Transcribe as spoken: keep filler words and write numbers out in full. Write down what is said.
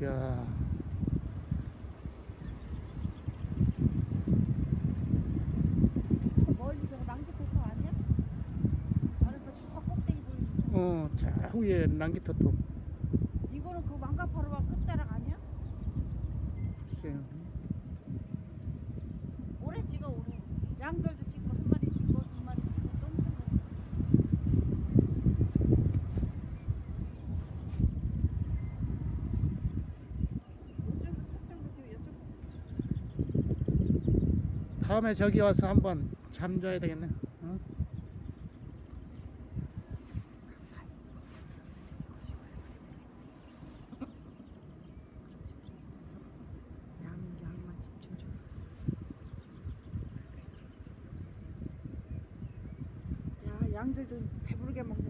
야, 멀리 저거 낭지포터 아니야? 아래서 저 꼭대기 보이는 거. 어, 저 위에 난기토토. 이거는 그 망가파로가 끝자락 아니야? 글쎄요. 오래 찍어 오래. 양들도 찍고 한 마리 찍고 두 마리 찍고 또 엄청 많이. 이쪽도 서쪽도 찍고 이쪽도 찍고. 다음에 저기 와서 한번 잠 줘야 되겠네. 어? 양, 양만 집중 좀. 야, 양들도 배부르게 먹네.